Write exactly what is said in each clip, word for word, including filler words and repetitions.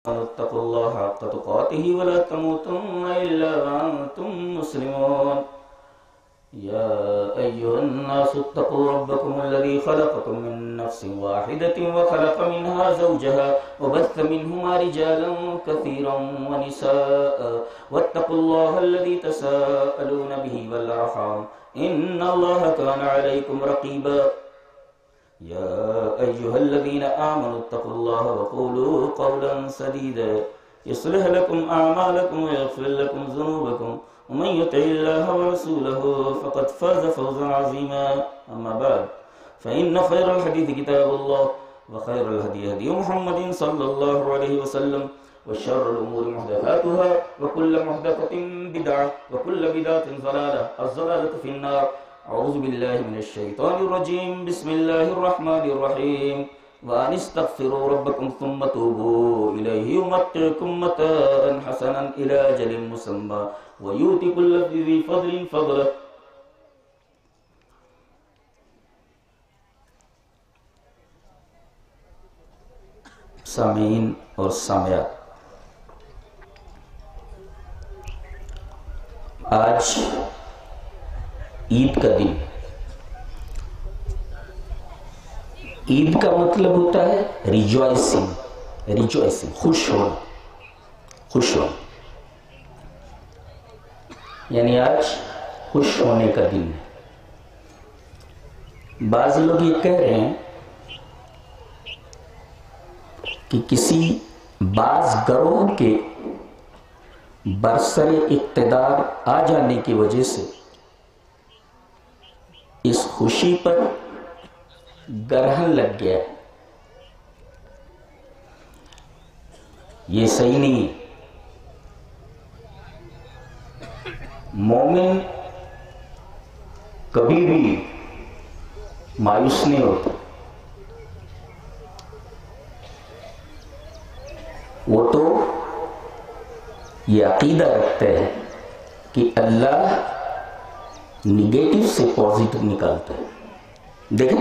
اتقوا الله حق تقاته ولا تموتن إلا وأنتم مسلمون يا أيها الناس اتقوا ربكم الذي خلقكم من نفس واحدة وخلق منها زوجها وبث منهما رجالا كثيرا ونساء واتقوا الله الذي تساءلون به والأرحام إن الله كان عليكم رقيبا يا أيها الذين آمنوا اتقوا الله وقولوا قولا سديدا يصلح لكم أعمالكم ويغفر لكم ذنوبكم ومن يطع الله ورسوله فقد فاز فوزا عظيما أما بعد فإن خير الحديث كتاب الله وخير الهدي هدي محمد صلى الله عليه وسلم وشر الأمور محدثاتها وكل محدثة بدعة وكل بدعة ضلالة الضلالة في النار أعوذ بالله من الشيطان الرجيم بسم الله الرحمن الرحيم وأن استغفروا ربكم ثم توبوا إليه يمتعكم متاعا حسنا إلى أجل مسمى ويؤتي كل ذي فضل فضله. سامعین اور سامعات، آج عید کا دن. عید کا مطلب ہوتا ہے ریجوائسنگ ریجوائسنگ خوش ہونا خوش ہونا یعنی آج خوش ہونے کا دن ہے. بعض لوگ یہ کہہ رہے ہیں کہ کسی بعض گروہ کے برسر اقتدار آ جانے کی وجہ سے اس خوشی پر گرہن لگ گیا ہے. یہ صحیح نہیں ہے. مومن کبھی بھی مایوس نہیں ہوتا. وہ تو یہ عقیدہ رکھتے ہیں کہ اللہ نگیٹو سے پازیٹو نکالتا ہے. دیکھیں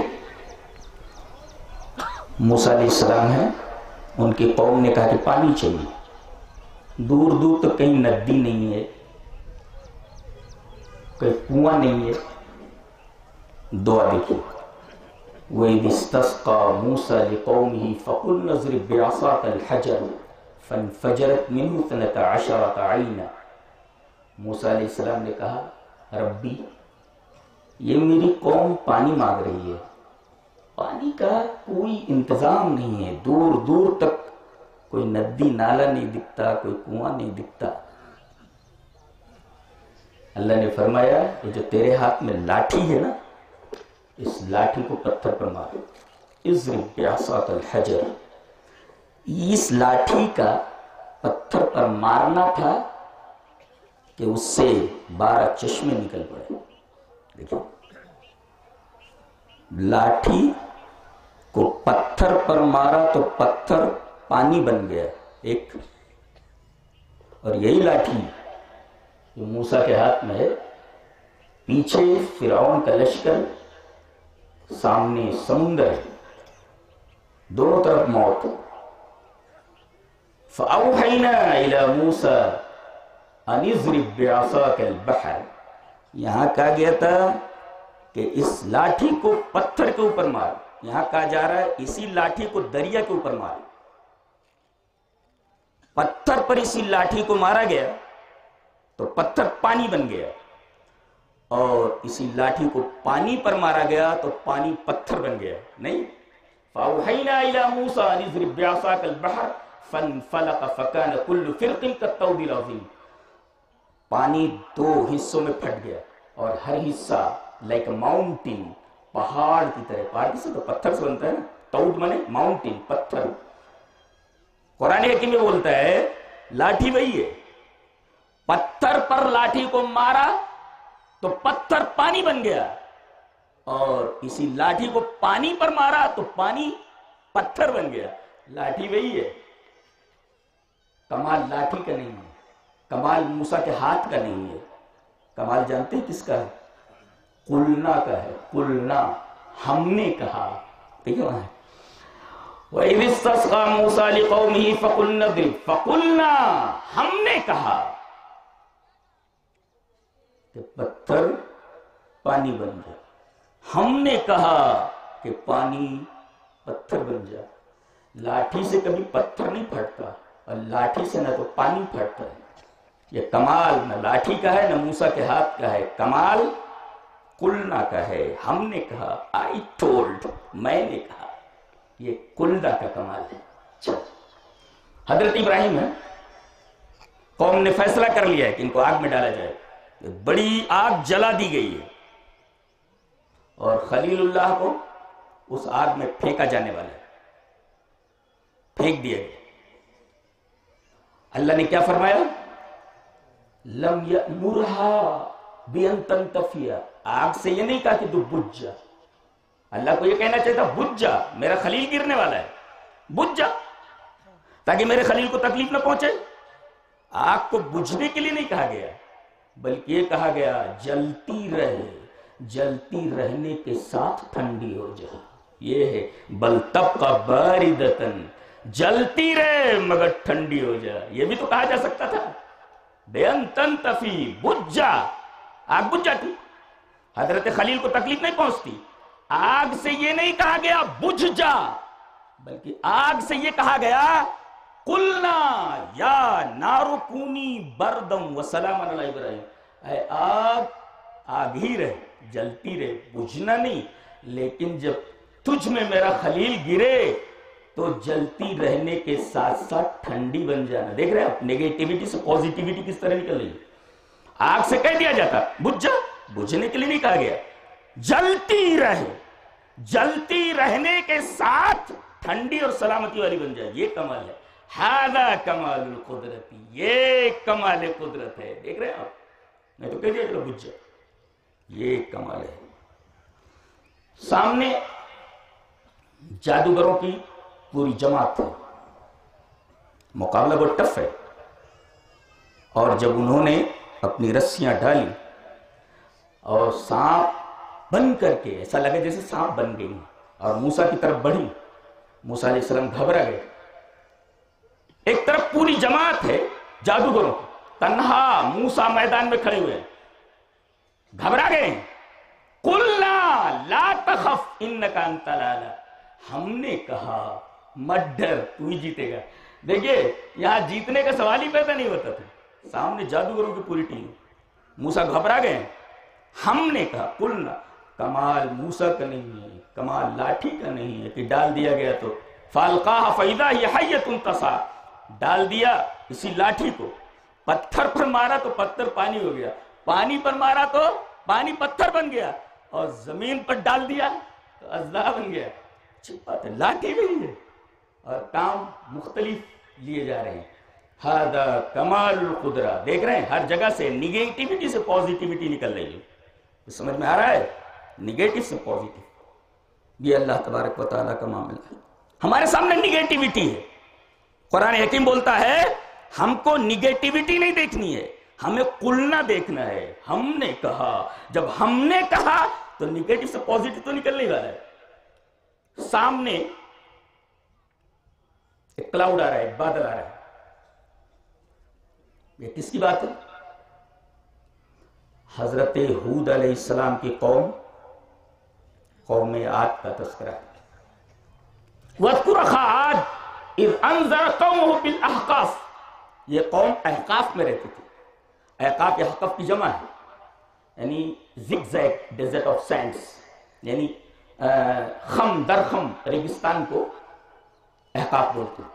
موسیٰ علیہ السلام ہیں، ان کی قوم نے کہا کہ پانی چاہیے. دور دور تو کہیں ندی نہیں ہے، کہیں کنواں نہیں ہے. دعا دیکھیں وَإِذِ اسْتَسْقَى مُوسَىٰ لِقَوْمِهِ فَقُلْنَا اضْرِب بِّعَصَاكَ الْحَجَرَ فَانْفَجَرَتْ مِنْهُ اثْنَتَا عَشَرَةَ عَيْنًا. موسیٰ علیہ السلام نے کہا ربی یہ میری قوم پانی مانگ رہی ہے، پانی کا کوئی انتظام نہیں ہے، دور دور تک کوئی ندی نالا نہیں دکھتا، کوئی کنواں نہیں دکھتا. اللہ نے فرمایا یہ جو تیرے ہاتھ میں لاٹھی ہے نا، اس لاٹھی کو پتھر پر مارو. اضرب بعصاک الحجر. اس لاٹھی کا پتھر پر مارنا تھا کہ اس سے بارہ چشمے نکل پڑے. دیکھیں لاٹھی کو پتھر پر مارا تو پتھر پانی بن گیا ایک. اور یہی لاٹھی جو موسیٰ کے ہاتھ میں ہے، پیچھے فرعون کا لشکر، سامنے سمندر، دونوں طرف موت. فَأَوْحَيْنَا إِلَى مُوسَىٰ أَنِ اضْرِب بِّعَصَاكَ الْبَحْرَ. یہاں کہا گیا تھا کہ اس لاٹھی کو پتھر کے اوپر مار. یہاں کہا جا رہا ہے اسی لاٹھی کو دریا کے اوپر مار. پتھر پر اسی لاٹھی کو مارا گیا تو پتھر پانی بن گیا، اور اسی لاٹھی کو پانی پر مارا گیا تو پانی پتھر بن گیا. نہیں فَأَوْحَيْنَا إِلَى مُوسَىٰ أَنِ اضْرِب بِّعَصَاكَ الْبَحْرَ فَانْفَلَقَ فَكَانَ كُلُّ فِرْقٍ كَالطَّوْدِ الْعَظِيمِ. پانی دو حصوں میں پھٹ گیا اور ہر حصہ لائک ماؤنٹین، پہاڑ کی طرح. پہاڑ کس سے تو پتھر سے بنتا ہے نا، تود مانے ماؤنٹین، پتھر. قرآن حکیم میں بولتا ہے لاٹھی وہی ہے، پتھر پر لاٹھی کو مارا تو پتھر پانی بن گیا، اور اسی لاٹھی کو پانی پر مارا تو پانی پتھر بن گیا. لاٹھی وہی ہے. کمال لاٹھی کا نہیں ہے، کمال موسیٰ کے ہاتھ کا نہیں ہے. کمال جانتے ہیں کس کا ہے؟ قلنا کا ہے. قلنا ہم نے کہا. دیکھیں وہاں ہے وَإِذِ اسْتَسْقَىٰ مُوسَىٰ لِقَوْمِهِ فَقُلْنَا اضْرِبْ فَقُلْنَا ہم نے کہا کہ پتھر پانی بن جائے. ہم نے کہا کہ پانی پتھر بن جائے. لاٹھی سے کبھی پتھر نہیں پھٹتا اور لاٹھی سے نہ تو پانی پھٹتا ہے. یہ کمال نہ لاٹھی کا ہے نہ موسیٰ کے ہاتھ کا ہے. کمال قلنا کا ہے. ہم نے کہا I told میں نے کہا. یہ قلنا کا کمال ہے. چل حضرت ابراہیم ہے, قوم نے فیصلہ کر لیا ہے کہ ان کو آگ میں ڈالا جائے. بڑی آگ جلا دی گئی ہے اور خلیل اللہ کو اس آگ میں پھینکا جانے والا ہے. پھینک دیا گیا. اللہ نے کیا فرمایا؟ لم یأمرها بأن تنطفئ. آگ سے یہ نہیں کہا کہ تو بجھ جا. اللہ کو یہ کہنا چاہتا بجھ جا, میرا خلیل گرنے والا ہے, بجھ جا تاکہ میرے خلیل کو تکلیف نہ پہنچے. آگ کو بجھنے کے لیے نہیں کہا گیا بلکہ یہ کہا گیا جلتی رہے, جلتی رہنے کے ساتھ ٹھنڈی ہو جا. یہ ہے بل تبقى باردتن, جلتی رہے مگر ٹھنڈی ہو جا. یہ بھی تو کہا جا سکتا تھا بِأَن تَنْتَفِي, بجھ جا. آگ بجھ جاتی, حضرت خلیل کو تکلیف نہیں پہنچتی. آگ سے یہ نہیں کہا گیا بجھ جا بلکہ آگ سے یہ کہا گیا قلنا یا نار کونی بردم وسلاما علی ابراہیم. اے آگ آگ ہی رہے, جلتی رہے, بجھنا نہیں. لیکن جب تجھ میں میرا خلیل گرے تو جلتی رہنے کے ساتھ ساتھ ٹھنڈی بن جانا. دیکھ رہے ہیں نیگیٹیوٹی سے پوزیٹیوٹی کس طرح نکل رہی ہے. آگ سے کہہ دیا جاتا بجھ جا, بجھنے کے لیے نہیں کہا گیا. جلتی رہے, جلتی رہنے کے ساتھ ٹھنڈی اور سلامتی والی بن جائے. یہ کمال ہے. ہذا کمال القدرتی, یہ کمال قدرت ہے. دیکھ رہے ہیں آپ, میں تو کہہ دیا چلو بجھ جا. یہ کمال ہے. سامنے جادوگروں کی پوری جماعت ہے, مقابلہ بہت ٹف ہے. اور جب انہوں نے اپنی رسیاں ڈالی اور سانپ بن کر کے ایسا لگا جیسے سانپ بن گئی اور موسیٰ کی طرف بڑھی, موسیٰ علیہ السلام گھبرا گئے. ایک طرف پوری جماعت ہے جادوگروں کی, تنہا موسیٰ میدان میں کھڑے ہوئے, گھبرا گئے. قلنا لا تخف انک انت الاعلی, ہم نے کہا مت ڈر, تو ہی جیتے گا. دیکھیے یہاں جیتنے کا سوال ہی پیدا نہیں ہوتا تھا. سامنے جادوگروں کی پوری ٹیم, موسیٰ گھبرا گئے. ہم نے کہا قلنا, کمال موسیٰ کا نہیں ہے, کمال لاٹھی کا نہیں ہے کہ ڈال دیا گیا تو فَأَلْقَاهَا فَإِذَا هِيَ حَيَّةٌ تَسْعَىٰ, ڈال دیا اسی لاٹھی کو. پتھر پر مارا تو پتھر پانی ہو گیا, پانی پر مارا تو پانی پتھر بن گیا, اور زمین پر ڈال دیا تو اژدہا بن گیا. اچھی بات ہے, لاٹھی بھی ہے اور کام مختلف لیے جا رہے ہیں. ہذا کمال القدرہ. دیکھ رہے ہیں ہر جگہ سے نیگیٹیوٹی سے پوزیٹیوٹی نکل رہی ہے. سمجھ میں آ رہا ہے؟ نیگیٹو سے پوزیٹو, یہ اللہ تبارک و تعالیٰ کا معاملہ ہے. ہمارے سامنے نیگیٹیوٹی ہے. قرآن حکیم بولتا ہے ہم کو نیگیٹیوٹی نہیں دیکھنی ہے, ہمیں قلنا دیکھنا ہے. ہم نے کہا, جب ہم نے کہا تو نیگیٹو سے پوزیٹو تو نکلنے والا ہے. سامنے ایک کلاؤڈ آ رہا ہے, ایک بادل آ رہا ہے. یہ کس کی بات ہے؟ حضرت ہود علیہ السلام کی قوم, قوم عاد کا تذکرہ ہے. وَاذْكُرْ أَخَا عَادٍ إِذْ أَنذَرَ قَوْمَهُ بِالْأَحْقَافِ. یہ قوم احقاف میں رہتی تھی. احقاف یہ حقف کی جمع ہے, یعنی zigzag desert of sands, یعنی خم در خم ریگستان کو احقاف بولتے.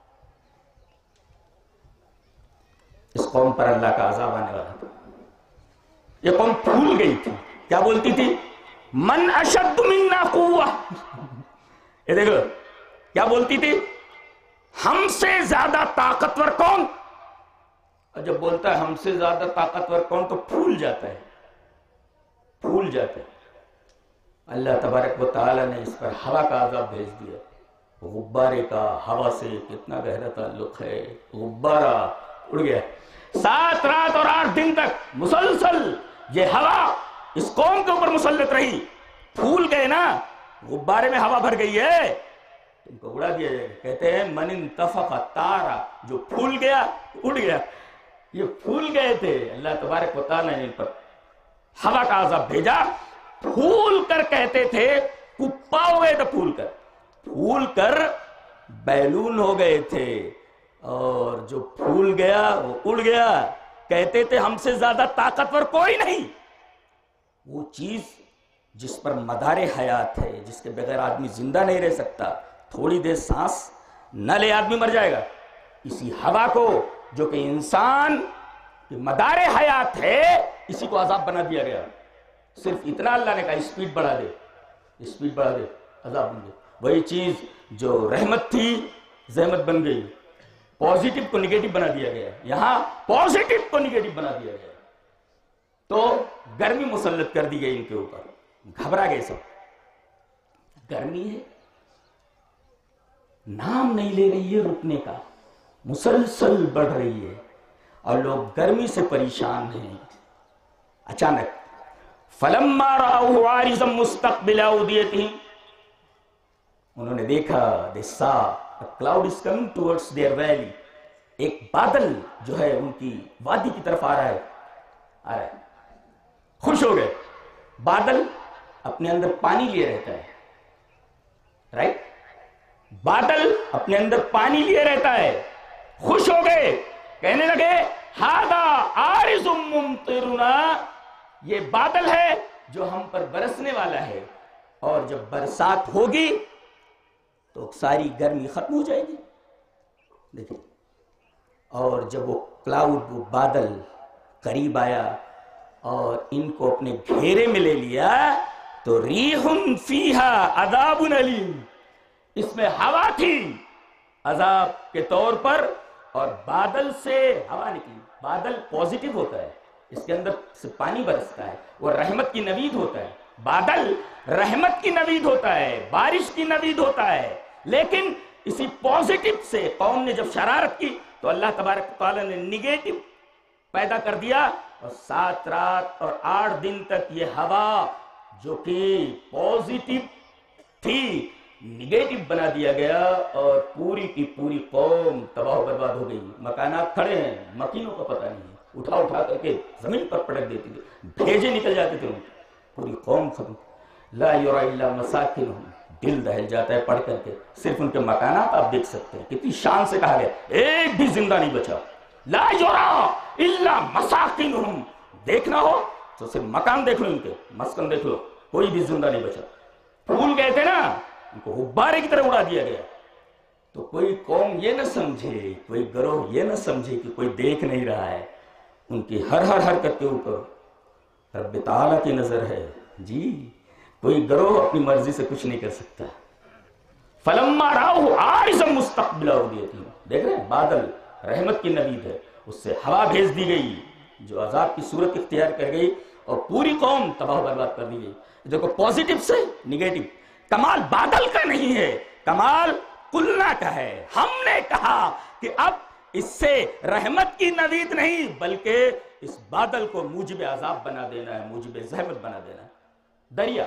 اس قوم پر اللہ کا عذاب آنے والا تھا. یہ قوم بھول گئی تھی. کیا بولتی تھی؟ من اشد منا قوہ. یہ دیکھو کیا بولتی تھی, ہم سے زیادہ طاقتور کون. اور جب بولتا ہے ہم سے زیادہ طاقتور کون تو پھول جاتا ہے, پھول جاتا ہے. اللہ تبارک و تعالی نے اس پر ہوا کا عذاب بھیج دیا. غبارے کا ہوا سے کتنا گہرا تعلق ہے. غبارہ اڑ گیا. سات رات اور آٹھ دن تک مسلسل یہ ہوا اس قوم کے اوپر مسلط رہی. پھول گئے نا, غبارے میں ہوا بھر گئی ہے, تم کو اڑا دیا جائے گا. کہتے ہیں من انتفخ طارا، جو پھول گیا اڑ گیا. یہ پھول گئے تھے، اللہ تبارک و تعالیٰ نے ان پر ہوا کا عذاب بھیجا. پھول کر کہتے تھے، کپا ہو گئے تھے پھول کر، پھول کر بیلون ہو گئے تھے. اور جو پھول گیا وہ اڑ گیا. کہتے تھے ہم سے زیادہ طاقتور کوئی نہیں. وہ چیز جس پر مدار حیات ہے، جس کے بغیر آدمی زندہ نہیں رہ سکتا، تھوڑی دیر سانس نہ لے آدمی مر جائے گا. اسی ہوا کو جو کہ انسان کی مدار حیات ہے، اسی کو عذاب بنا دیا گیا. صرف اتنا اللہ نے کہا اسپیڈ بڑھا دے، اسپیڈ بڑھا دے، عذاب بن گئے. وہی چیز جو رحمت تھی زحمت بن گئی. پازیٹیو کو نگیٹو بنا دیا گیا، یہاں پازیٹیو کو نگیٹو بنا دیا گیا. تو گرمی مسلط کر دی گئی ان کے اوپر. گھبرا گئے سب. گرمی ہے، نام نہیں لے رہی ہے رکنے کا، مسلسل بڑھ رہی ہے اور لوگ گرمی سے پریشان ہیں. اچانک فلما رأوه عارضا مستقبل أوديتهم، انہوں نے دیکھا، they saw a cloud is coming towards their valley. ایک بادل جو ہے ان کی وادی کی طرف آ رہا ہے، آ رہا ہے. خوش ہو گئے. بادل اپنے اندر پانی لیے رہتا ہے، رائٹ؟ بادل اپنے اندر پانی لیے رہتا ہے. خوش ہو گئے، کہنے لگے ہذا عارض ممطرنا، یہ بادل ہے جو ہم پر برسنے والا ہے، اور جب برسات ہوگی تو ساری گرمی ختم ہو جائے گی. دیکھیں، اور جب وہ کلاؤڈ، وہ بادل قریب آیا اور ان کو اپنے گھیرے میں لے لیا، تو ریح فیہا عذاب علیم، اس میں ہوا تھی عذاب کے طور پر، اور بادل سے ہوا نکلی. بادل پازیٹیو ہوتا ہے، اس کے اندر سے پانی برستا ہے، وہ رحمت کی نوید ہوتا ہے. بادل رحمت کی نوید ہوتا ہے، بارش کی نوید ہوتا ہے. لیکن اسی پازیٹیو سے قوم نے جب شرارت کی تو اللہ تبارک تعالیٰ نے نگیٹو پیدا کر دیا، اور سات رات اور آٹھ دن تک یہ ہوا جو کہ پازیٹیو تھی نگیٹو بنا دیا گیا، اور پوری کی پوری قوم تباہ و برباد ہو گئی. مکانات کھڑے ہیں، مکینوں کا پتہ نہیں ہے، اٹھا اٹھا کر کے زمین پر پٹک دیتی تھی، بھیجے نکل جاتے تھے ان کے. پوری قوم ختم. لا یری الا مساکنہم، دل دہل جاتا ہے پڑھ کر کے. صرف ان کے مکانات آپ دیکھ سکتے ہیں، کتنی شان سے کہا گیا ایک بھی زندہ نہیں بچا. لا یری الا مساکنہم، دیکھنا ہو تو صرف مکان دیکھ لو، ان کے مسکن دیکھ لو، کوئی بھی زندہ نہیں بچا. پھول گئے تھے نا، ان کو غبارے کی طرح اڑا دیا گیا. تو کوئی قوم یہ نہ سمجھے، کوئی گروہ یہ نہ سمجھے کہ کوئی دیکھ نہیں رہا ہے. ان کی ہر ہر حرکت کے اوپر رب تعالیٰ کی نظر ہے. جی، کوئی گروہ اپنی مرضی سے کچھ نہیں کر سکتا. فلما رأوه عارضا مستقبل أوديتهم، دیکھ رہے ہیں بادل رحمت کی نوید ہے، اس سے ہوا بھیج دی گئی جو عذاب کی صورت اختیار کر گئی، اور پوری قوم تباہ و برباد کر دی گئی. دیکھو پازیٹیو سے نگیٹو. کمال بادل کا نہیں ہے، کمال قلنا کا ہے. ہم نے کہا کہ اب اس سے رحمت کی نوید نہیں بلکہ اس بادل کو موجب عذاب بنا دینا ہے، موجب زحمت بنا دینا ہے. دریا،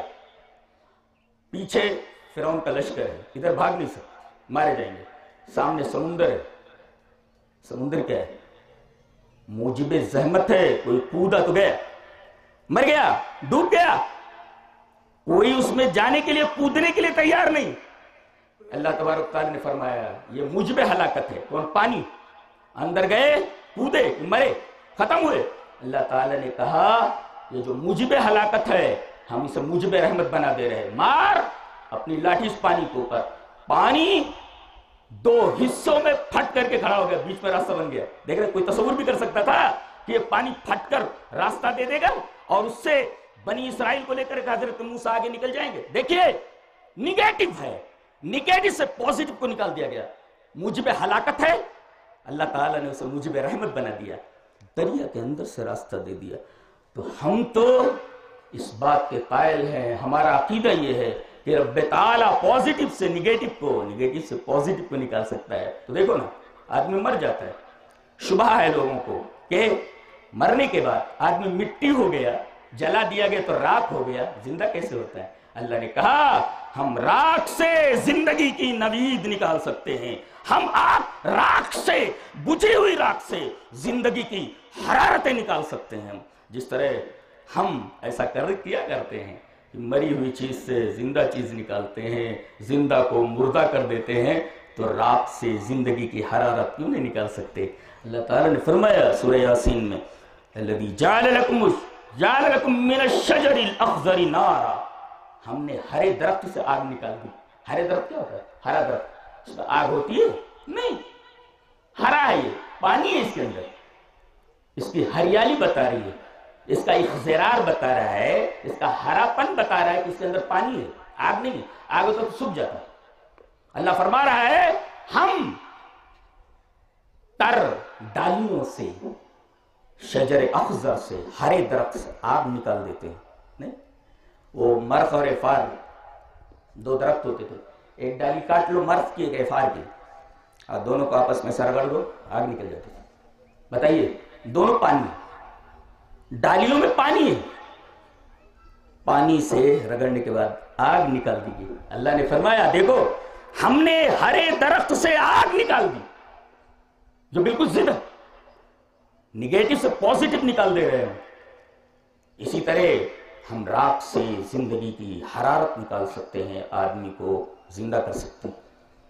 پیچھے فرعون کا لشکر ہے، ادھر بھاگ نہیں سکتے، مارے جائیں گے. سامنے سمندر ہے. سمندر کیا ہے؟ موجب زحمت ہے. کوئی کودا تو گیا، مر گیا، ڈوب گیا. کوئی اس میں جانے کے لیے، کودنے کے لیے تیار نہیں. اللہ تبارک تعالیٰ نے فرمایا یہ موجب ہلاکت ہے. کون؟ پانی. اندر گئے، کودے، مرے، ختم ہوئے. اللہ تعالیٰ نے کہا یہ جو موجب ہلاکت ہے ہم اسے موجب رحمت بنا دے رہے. مار اپنی لاٹھی اس پانی کے اوپر. پانی دو حصوں میں پھٹ کر کے کھڑا ہو گیا، بیچ میں راستہ بن گیا. دیکھ رہے، کوئی تصور بھی کر سکتا تھا کہ یہ پانی پھٹ کر راستہ دے دے گا اور اس سے بنی اسرائیل کو لے کر حضرت موسیٰ آگے نکل جائیں گے؟ دیکھیے، نگیٹو ہے، نگیٹو سے پازیٹو کو نکال دیا گیا. موجب ہلاکت ہے، اللہ تعالیٰ نے اسے موجب رحمت بنا دیا، دریا کے اندر سے راستہ دے دیا. تو ہم تو اس بات کے قائل ہیں، ہمارا عقیدہ یہ ہے کہ رب تعالیٰ پازیٹو سے نگیٹو کو، نگیٹو سے پازیٹو کو نکال سکتا ہے. تو دیکھو نا، آدمی مر جاتا ہے، شبہ ہے لوگوں کو کہ مرنے کے بعد آدمی مٹی ہو گیا، جلا دیا گیا تو راکھ ہو گیا، زندہ کیسے ہوتا ہے؟ اللہ نے کہا ہم راکھ سے زندگی کی نوید نکال سکتے ہیں، ہم آپ راکھ سے، بجھی ہوئی راکھ سے زندگی کی حرارتیں نکال سکتے ہیں. جس طرح ہم ایسا کر کیا کرتے ہیں کہ مری ہوئی چیز سے زندہ چیز نکالتے ہیں، زندہ کو مردہ کر دیتے ہیں، تو راکھ سے زندگی کی حرارت کیوں نہیں نکال سکتے؟ اللہ تعالیٰ نے فرمایا سورہ یاسین میں الذی جعل لکم جعل لکم من الشجر الاخضر نارا، ہم نے ہرے درخت سے آگ نکال دی. ہرے درخت کیا ہوتا ہے؟ ہرا درخت اس میں آگ ہوتی ہے نہیں، ہرا ہے، یہ پانی ہے اس کے اندر، اس کی ہریالی بتا رہی ہے، اس کا اخضرار بتا رہا ہے، اس کا ہرا پن بتا رہا ہے کہ اس کے اندر پانی ہے، آگ نہیں ہے. آگ ہوتا تو سوکھ جاتا. اللہ فرما رہا ہے ہم تر ڈالیوں سے، شجر اخضر سے، ہرے درخت سے آگ نکال دیتے ہیں. نہیں، وہ مرخ اور افار دو درخت ہوتے تھے، ایک ڈالی کاٹ لو مرخ کی، ایک افار کی، اور دونوں کو آپس میں سرگڑ دو، آگ نکل جاتی ہے. بتائیے، دونوں پانی، ڈالیوں میں پانی ہے، پانی سے رگڑنے کے بعد آگ نکال دی گئی. اللہ نے فرمایا دیکھو ہم نے ہرے درخت سے آگ نکال دی جو بالکل ضد ہے، نگیٹو سے پوزیٹو نکال دے رہے ہیں. اسی طرح ہم راکھ سے زندگی کی حرارت نکال سکتے ہیں، آدمی کو زندہ کر سکتے ہیں.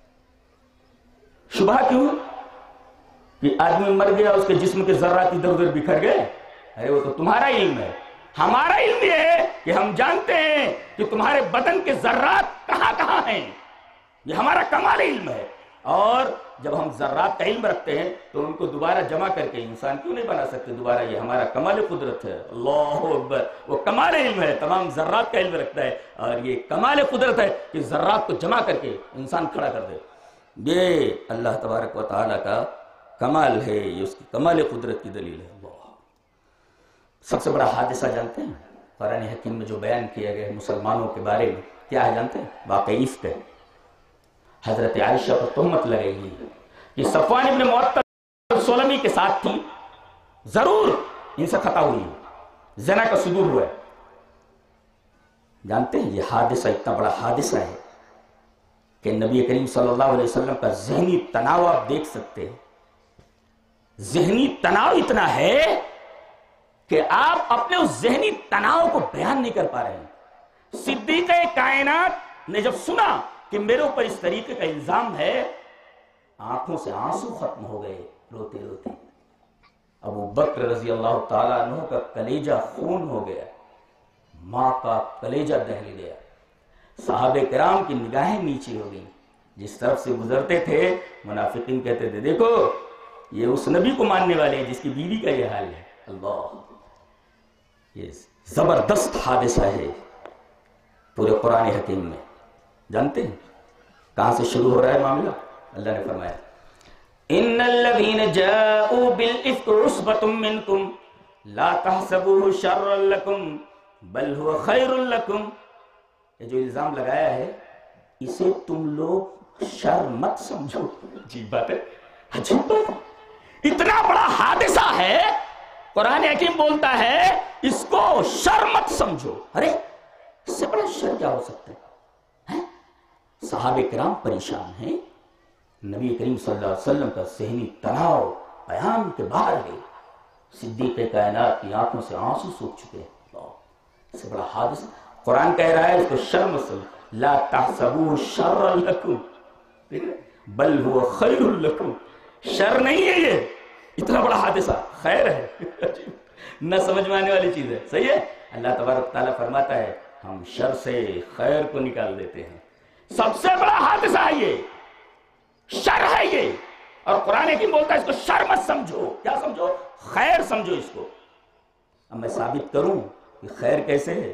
شبہ کیوں کہ آدمی مر گیا، اس کے جسم کے ذرات ادھر ادھر بکھر گئے؟ ارے وہ تو تمہارا علم ہے. ہمارا علم یہ ہے کہ ہم جانتے ہیں کہ تمہارے بدن کے ذرات کہاں کہاں ہیں. یہ ہمارا کمال علم ہے. اور جب ہم ذرات کا علم رکھتے ہیں تو ان کو دوبارہ جمع کر کے انسان کیوں نہیں بنا سکتے دوبارہ؟ یہ ہمارا کمال قدرت ہے. اللہ اکبر. وہ کمال علم ہے، تمام ذرات کا علم رکھتا ہے، اور یہ کمال قدرت ہے کہ ذرات کو جمع کر کے انسان کھڑا کر دے. یہ اللہ تبارک و تعالیٰ کا کمال ہے، یہ اس کی کمال قدرت کی دلیل ہے. اللہ سب سے بڑا حادثہ جانتے ہیں قرآن حکیم میں جو بیان کیا گیا ہے مسلمانوں کے بارے میں؟ کیا ہے جانتے ہیں؟ واقعی عفق ہے. حضرت عائشہ پر تہمت لگے گی کہ صفوان ابن معطل سولمی کے ساتھ تھی، ضرور ان سے خطا ہوئی ہے، زنا کا صدور ہوا ہے. جانتے ہیں یہ حادثہ اتنا بڑا حادثہ ہے کہ نبی کریم صلی اللہ علیہ وسلم کا ذہنی تناؤ آپ دیکھ سکتے ہیں. ذہنی تناؤ اتنا ہے کہ آپ اپنے اس ذہنی تناؤ کو بیان نہیں کر پا رہے ہیں. صدیق کائنات نے جب سنا کہ میرے اوپر اس طریقے کا الزام ہے، آنکھوں سے آنسو ختم ہو گئے روتے روتے. ابو بکر رضی اللہ تعالیٰ عنہ کا کلیجہ خون ہو گیا، ماں کا کلیجہ دہل گیا. صحابہ کرام کی نگاہیں نیچے ہو گئیں. جس طرف سے گزرتے تھے منافقین کہتے تھے دیکھو یہ اس نبی کو ماننے والے ہیں جس کی بیوی کا یہ حال ہے. اللہ، یہ زبردست حادثہ ہے پورے قرآن حکیم میں. جانتے ہیں کہاں سے شروع ہو رہا ہے معاملہ؟ اللہ نے فرمایا ان الذين جاءوا بالافك عصبة منكم لا تحسبوه شرا لكم بل هو خير لكم. یہ جو الزام لگایا ہے اسے تم لوگ شر مت سمجھو. عجیب بات ہے، عجیب بات ہے. اتنا بڑا حادثہ ہے، قرآن حکیم بولتا ہے اس کو شر مت سمجھو. ارے اس سے بڑا شر کیا ہو سکتا ہے؟ صحابہ کرام پریشان ہیں، نبی کریم صلی اللہ علیہ وسلم کا ذہنی تناؤ بیان کے باہر ہے. صدیق کائنات کی آنکھوں سے آنسو سوکھ چکے ہیں. اس سے بڑا حادثہ قرآن کہہ رہا ہے اس کو شر مت سمجھو. لا تحسبوه شرا لکم بل هو خیر لکم. شر نہیں ہے یہ، اتنا بڑا حادثہ خیر ہے. نہ سمجھ میں آنے والی چیز ہے. صحیح ہے. اللہ تبارک تعالیٰ فرماتا ہے ہم شر سے خیر کو نکال دیتے ہیں. سب سے بڑا حادثہ ہے یہ، شر ہے یہ. اور قرآن حکیم بولتا ہے اس کو شر مت سمجھو. کیا سمجھو؟ خیر سمجھو اس کو. اب میں ثابت کروں کہ خیر کیسے ہے.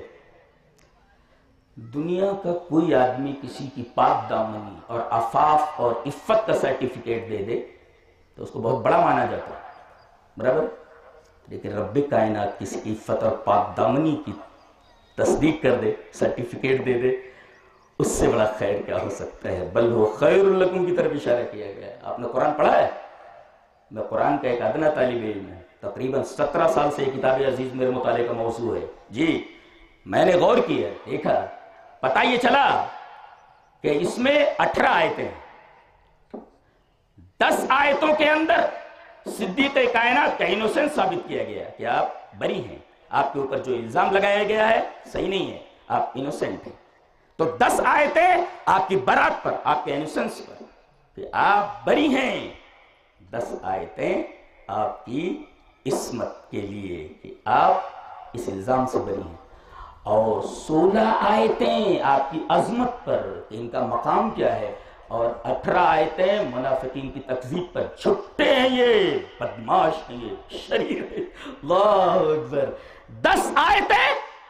دنیا کا کوئی آدمی کسی کی پاک دامنی اور عفاف اور عفت کا سرٹیفکیٹ دے دے تو اس کو بہت بڑا مانا جاتا ہے، برابر. لیکن رب کائنات کسی کی عفت اور پاک دامنی کی تصدیق کر دے، سرٹیفکیٹ دے دے، اس سے بڑا خیر کیا ہو سکتا ہے. بل وہ خیر لکم کی طرف اشارہ کیا گیا ہے. آپ نے قرآن پڑھا ہے؟ میں قرآن کا ایک ادنا طالب علم ہے، تقریباً سترہ سال سے یہ کتاب عزیز میرے مطالعے کا موضوع ہے. جی میں نے غور کیا، دیکھا پتہ یہ چلا کہ اس میں اٹھارہ آیتیں ہیں. دس آیتوں کے اندر صدیق کائنات کا انوسنس ثابت کیا گیا کہ آپ بری ہیں، آپ کے اوپر جو الزام لگایا گیا ہے صحیح نہیں ہے، آپ انوسنٹ ہیں. تو دس آیتیں آپ کی برات پر، آپ کے انوسنس پر کہ آپ بری ہیں. دس آیتیں آپ کی عصمت کے لیے کہ آپ اس الزام سے بری ہیں، اور سولہ آیتیں آپ کی عظمت پر کہ ان کا مقام کیا ہے، اور اٹھارہ آیتیں منافقین کی تکذیب پر. چھٹے ہیں یہ، بدماش ہیں یہ، شریر ہے. اللہ اکبر. دس آیتیں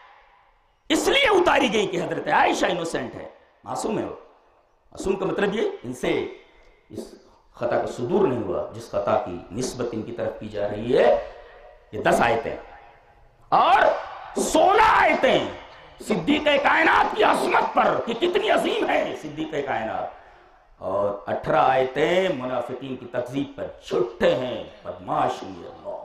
اس لیے اتاری گئی کہ حضرت عائشہ انوسنٹ ہے، معصوم ہے. وہ معصوم کا مطلب یہ ان سے اس خطا کا صدور نہیں ہوا جس خطا کی نسبت ان کی طرف کی جا رہی ہے. یہ دس آیتیں اور سولہ آیتیں صدیق کائنات کی عظمت پر کہ کتنی عظیم ہے صدیق کائنات، اور اٹھارہ آیتیں منافقین کی تکذیب پر. چھٹے ہیں، بدماش ہیں اللہ.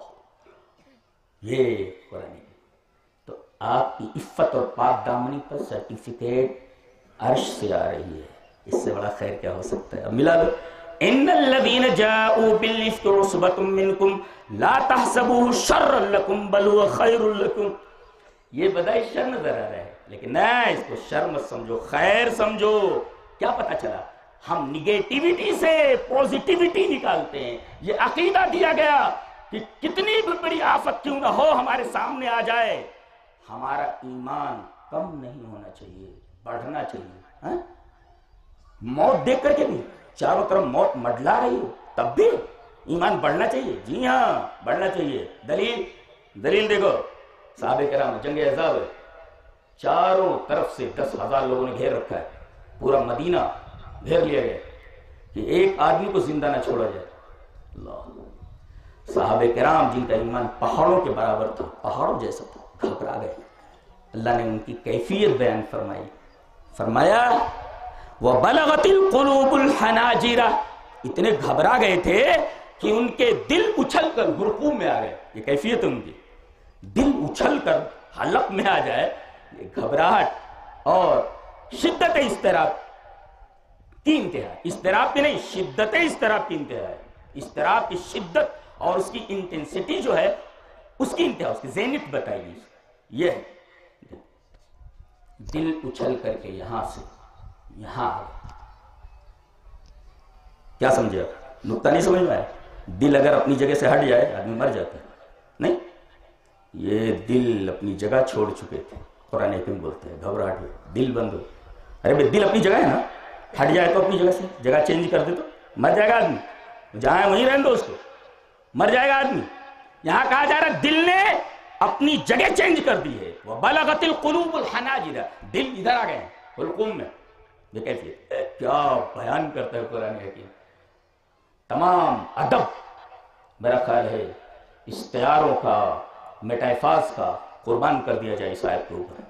یہ قرآن. تو آپ کی عفت اور پاک دامنی پر سرٹیفکیٹ عرش سے آ رہی ہے. اس سے بڑا خیر کیا ہو سکتا ہے؟ اب ملا لو. ان الذين جاءوا بالافك عصبة منكم لا تحسبوه شرا لكم بل هو خير لكم. یہ بدائی شر نظر آ رہا ہے لیکن نہ اس کو شر مت سمجھو، خیر سمجھو. کیا پتا چلا؟ ہم نگیٹیوٹی سے پوزیٹیوٹی نکالتے ہیں. یہ عقیدہ دیا گیا کہ کتنی بھی بڑی آفت کیوں نہ ہو ہمارے سامنے آ جائے، ہمارا ایمان کم نہیں ہونا چاہیے، بڑھنا چاہیے. ہاں؟ موت دیکھ کر کے بھی چاروں طرف موت مڈلا رہی ہو تب بھی ایمان بڑھنا چاہیے. جی ہاں بڑھنا چاہیے. دلیل دلیل دیکھو. صحابہ کرام جنگ احزاب ہے، چاروں طرف سے دس ہزار لوگوں نے گھیر رکھا ہے، پورا مدینہ گھیر لیا گیا کہ ایک آدمی کو زندہ نہ چھوڑا جائے. اللہ. صحابہ کرام جن کا ایمان پہاڑوں کے برابر تھا، پہاڑوں جیسا تھا، گھبرا گئے. اللہ نے ان کی کیفیت بیان فرمائی. فرمایا وَبَلَغَتِ الْقُلُوبُ الْحَنَاجِرَ. اتنے گھبرا گئے تھے کہ ان کے دل اچھل کر حلقوم میں آ گئے. یہ کیفیت ان کی، دل اچھل کر حلق میں آ جائے. یہ گھبراہٹ اور شدت اضطراب کی انتہا. اضطراب کی نہیں، شدت اضطراب کی انتہا ہے. اضطراب کی شدت اور اس کی انٹینسٹی جو ہے اس کی انتہا، اس کی زینت بتائی گئی. یہ ہے دل اچھل کر کے یہاں سے یہاں. کیا سمجھے آپ؟ نقطہ نہیں سمجھ میں آیا؟ دل اگر اپنی جگہ سے ہٹ جائے آدمی مر جاتا ہے. نہیں، یہ دل اپنی جگہ چھوڑ چکے تھے. قرآن حکیم بولتے ہیں گھبراہٹ ہوئی، دل بند ہو. ارے بھائی دل اپنی جگہ ہے نا، ہٹ جائے تو اپنی جگہ سے جگہ چینج کر دے تو مر جائے گا آدمی. جہاں ہے وہیں رہنے دو اس کو، مر جائے گا آدمی. یہاں کہا جا رہا ہے دل نے اپنی جگہ چینج کر دی ہے. وَبَلَغَتِ الْقُلُوبُ الْحَنَاجِرَ. دل ادھر آ گئے ہیں حلقوم میں. یہ کیفیت کیا بیان کرتا ہے قرآن حکیم. تمام ادب میرا خیال ہے استعاروں کا، میٹافاز کا قربان کر دیا جائے اس آیت کے اوپر.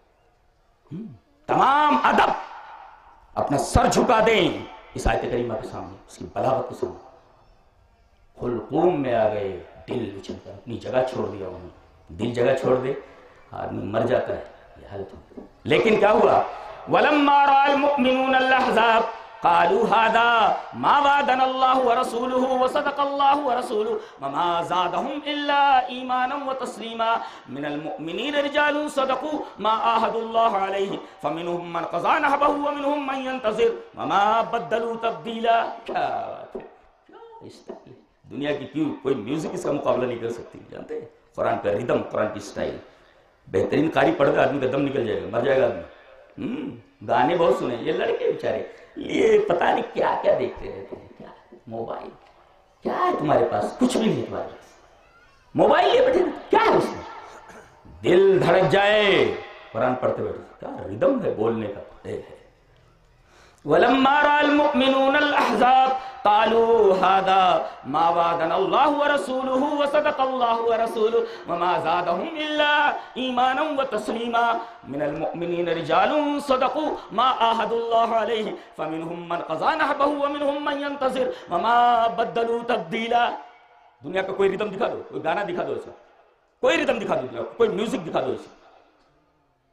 تمام ادب اپنا سر جھکا دیں اس آیت کریمہ کے سامنے، اس کی بلاغت کے سامنے. حلقوم میں آ گئے، دل اچھل کر اپنی جگہ چھوڑ دیا. انہوں دل جگہ چھوڑ دے آدمی مر جاتا ہے. یہ حالت. لیکن کیا ہوا؟ وَلَمَّا رَأَى الْمُؤْمِنُونَ الْأَحْزَابَ قَالُوا هَذَا مَا وَعَدَنَا اللَّهُ وَرَسُولُهُ وَصَدَقَ اللَّهُ وَرَسُولُهُ وَمَا زَادَهُمْ إِلَّا إِيمَانًا وَتَسْلِيمًا مِنَ الْمُؤْمِنِينَ رِجَالٌ صَدَقُوا مَا عَاهَدُوا اللَّهَ عَلَيْهِ فَمِنْهُمْ مَنْ قَضَىٰ نَحْبَهُ وَمِنْهُمْ مَنْ يَنْتَظِرُ وَمَا بَدَّلُوا تَبْدِيلًا. کیا بات ہے! دنیا کی کیوں کوئی میوزک اس کا مقابلہ نہیں کر سکتی. جانتے ہیں قرآن کا ریدم، قرآن کی سٹائل. بہترین قاری پڑھ کر آدمی کا دم نکل جائے گا، مر جائے گا آدمی. ہم گانے بہت سنے. یہ لڑکے بیچارے یہ پتہ نہیں کیا کیا دیکھتے رہتے ہیں. کیا موبائل کیا ہے تمہارے پاس؟ کچھ بھی نہیں تمہارے پاس. موبائل یہ بیٹھے کیا ہے اس میں؟ دل دھڑک جائے قرآن پڑھتے بیٹھے. کیا ردم ہے بولنے کا. وَلَمَّا رَأَى الْمُؤْمِنُونَ الْأَحْزَابَ قَالُوا هَذَا مَا وَعَدَنَا اللَّهُ وَرَسُولُهُ وَصَدَقَ اللَّهُ وَرَسُولُهُ وَمَا زَادَهُمْ إِلَّا إِيمَانًا وَتَسْلِيمًا مِنَ الْمُؤْمِنِينَ رِجَالٌ صَدَقُوا مَا عَاهَدُوا اللَّهَ عَلَيْهِ فَمِنْهُمْ مَنْ قَضَىٰ نَحْبَهُ وَمِنْهُمْ مَنْ يَنْتَظِرُ وَمَا بَدَّلُوا تَبْدِيلًا. دنیا کا کوئی ردم دکھا دو، کوئی گانا دکھا دو ایسا، کوئی ردم دکھا دو، کوئی میوزک دکھا دو ایسا.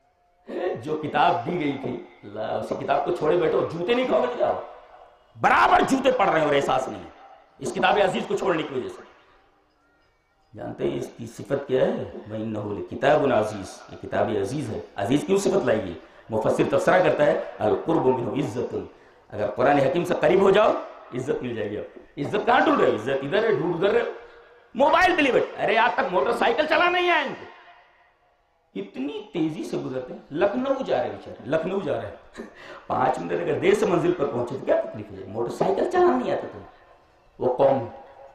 جو کتاب دی گئی تھی اللہ اسی کتاب کو چھوڑے بیٹھو، جوتے نہیں کھاؤ گے جاؤ، برابر جوتے پڑ رہے ہیں اور احساس نہیں ہے اس کتاب عزیز کو چھوڑنے کی وجہ سے۔ جانتے ہیں اس کی صفت کیا ہے؟ وَإِنَّهُ لِكِتَابٌ عزیز، یہ کتاب عزیز ہے۔ عزیز کیوں صفت لائی گئی؟ مفسر تفسیرہ کرتا ہے القرب منہ عزت، اگر قرآن حکیم سے قریب ہو جاؤ عزت مل جائے گی۔ آپ عزت کہاں ڈھونڈ رہے ہو؟ عزت ادھر ہے، ڈھونڈ ادھر ہے۔ موبائل پہ لے بیٹھے، ارے آج تک موٹر سائیکل چلانا نہیں آیا ان کو، اتنی تیزی سے گزرتے ہیں۔ لکھنؤ جا رہے ہیں بیچارے، لکھنؤ جا رہے ہیں، پانچ منٹ اگر دیر سے منزل پر پہنچے تو کیا تکلیف ہے؟ موٹر سائیکل چلانا نہیں آتا تمہیں۔ وہ قوم